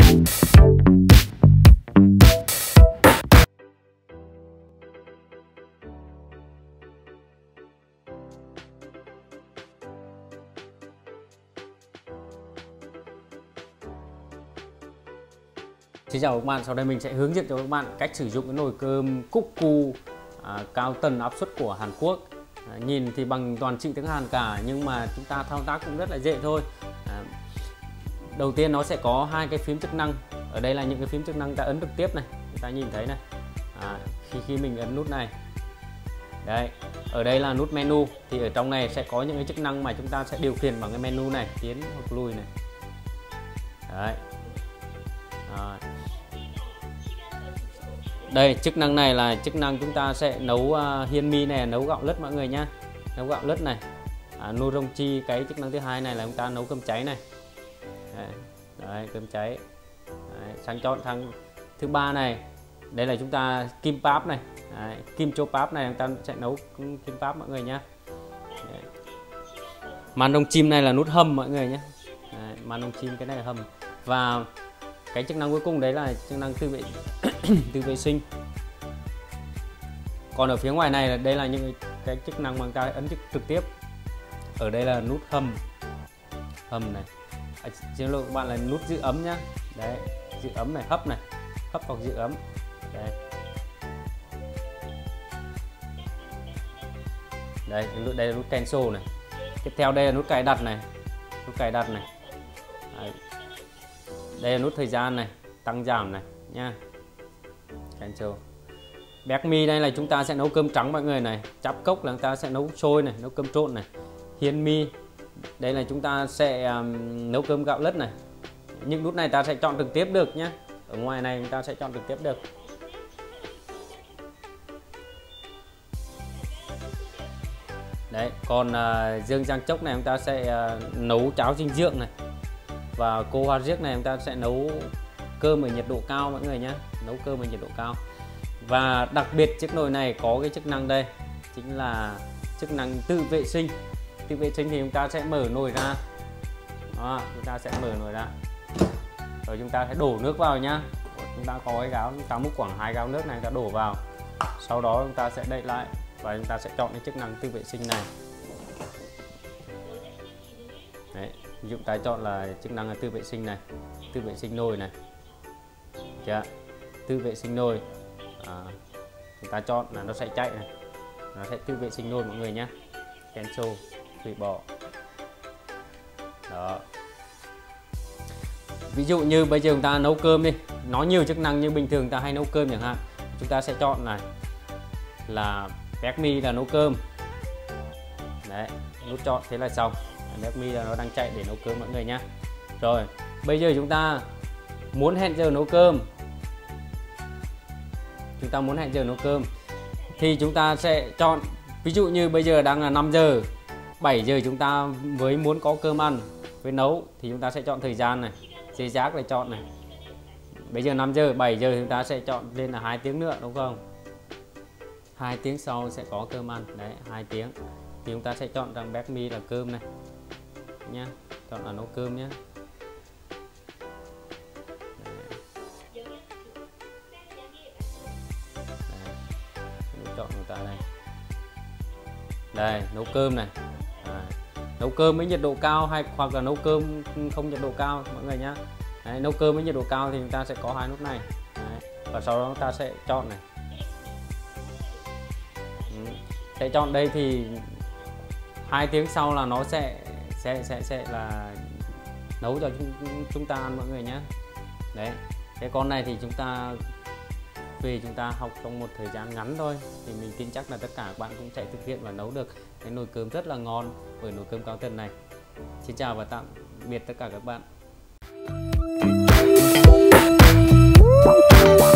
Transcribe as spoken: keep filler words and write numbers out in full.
Xin chào các bạn, sau đây mình sẽ hướng dẫn cho các bạn cách sử dụng cái nồi cơm Cooku à, cao tần áp suất của Hàn Quốc. À, nhìn thì bằng toàn chữ tiếng Hàn cả nhưng mà chúng ta thao tác cũng rất là dễ thôi. À, đầu tiên nó sẽ có hai cái phím chức năng. Ở đây là những cái phím chức năng ta ấn trực tiếp này, chúng ta nhìn thấy này. À, khi khi mình ấn nút này, đây, ở đây là nút menu, thì ở trong này sẽ có những cái chức năng mà chúng ta sẽ điều khiển bằng cái menu này, tiến hoặc lùi này. Đấy. À, đây chức năng này là chức năng chúng ta sẽ nấu uh, hiên mi này, nấu gạo lứt mọi người nhá, nấu gạo lứt này. À, Nurongchi, cái chức năng thứ hai này là chúng ta nấu cơm cháy này. Đấy, đấy cơm cháy. Đấy, sang chọn thằng thứ ba này, đây là chúng ta kim pap này. Đấy, kim cho pap này chúng ta sẽ nấu kim pap mọi người nhá. Đấy. Màn đồng chim này là nút hầm mọi người nhé. Đấy, màn đồng chim cái này là hầm. Và cái chức năng cuối cùng đấy là chức năng tự vệ tự vệ sinh. Còn ở phía ngoài này là đây là những cái chức năng mà chúng ta ấn trực, trực tiếp. Ở đây là nút hầm hầm này. À, xin lỗi các bạn là nút giữ ấm nhá. Đấy, giữ ấm này, hấp này, hấp hoặc giữ ấm. Đây. Đây, đây là nút cancel này. Tiếp theo đây là nút cài đặt này, nút cài đặt này. Đấy. Đây là nút thời gian này, tăng giảm này nha. Cancel. Béc mi đây là chúng ta sẽ nấu cơm trắng mọi người này. Chắp cốc là chúng ta sẽ nấu sôi này, nấu cơm trộn này. Hiên mi đây là chúng ta sẽ um, nấu cơm gạo lứt này. Những nút này ta sẽ chọn trực tiếp được nhé. Ở ngoài này chúng ta sẽ chọn trực tiếp được. Đấy, còn uh, dương giang chốc này chúng ta sẽ uh, nấu cháo dinh dưỡng này. Và cô hoa riếc này chúng ta sẽ nấu cơm ở nhiệt độ cao mọi người nhé, nấu cơm ở nhiệt độ cao. Và đặc biệt chiếc nồi này có cái chức năng đây, chính là chức năng tự vệ sinh. Tự vệ sinh thì chúng ta sẽ mở nồi ra. Đó, chúng ta sẽ mở nồi ra. Rồi chúng ta sẽ đổ nước vào nhá. Chúng ta có cái gáo, chúng ta múc khoảng hai gáo nước này, chúng ta đổ vào. Sau đó chúng ta sẽ đậy lại và chúng ta sẽ chọn cái chức năng tự vệ sinh này. Đấy, chúng ta chọn là chức năng là tự vệ sinh này, tự vệ sinh nồi này, chưa? Tự vệ sinh nồi, à, chúng ta chọn là nó sẽ chạy này, nó sẽ tự vệ sinh nồi mọi người nhé. Cancel, hủy bỏ. Đó. Ví dụ như bây giờ chúng ta nấu cơm đi, nó nhiều chức năng như bình thường ta hay nấu cơm chẳng hạn, chúng ta sẽ chọn này là béc mi là nấu cơm. Đấy, nút chọn thế là xong. Béc mi là nó đang chạy để nấu cơm mọi người nhé. Rồi bây giờ chúng ta muốn hẹn giờ nấu cơm, chúng ta muốn hẹn giờ nấu cơm thì chúng ta sẽ chọn, ví dụ như bây giờ đang là năm giờ, bảy giờ chúng ta mới muốn có cơm ăn với nấu thì chúng ta sẽ chọn thời gian này, dây giác để chọn này. Bây giờ năm giờ, bảy giờ chúng ta sẽ chọn lên là hai tiếng nữa đúng không? Hai tiếng sau sẽ có cơm ăn. Đấy, hai tiếng thì chúng ta sẽ chọn rằng béc mi là cơm này nhá, chọn là nấu cơm nhé. Chọn người ta đây, đây nấu cơm này. À, nấu cơm với nhiệt độ cao hay hoặc là nấu cơm không nhiệt độ cao mọi người nhá. Đấy, nấu cơm với nhiệt độ cao thì chúng ta sẽ có hai nút này. Đấy, và sau đó chúng ta sẽ chọn này. Ừ. Sẽ chọn đây thì hai tiếng sau là nó sẽ sẽ sẽ sẽ là nấu cho chúng, chúng ta ăn mọi người nhé. Đấy, cái con này thì chúng ta về chúng ta học trong một thời gian ngắn thôi thì mình tin chắc là tất cả các bạn cũng sẽ thực hiện và nấu được cái nồi cơm rất là ngon với nồi cơm cao tần này. Xin chào và tạm biệt tất cả các bạn.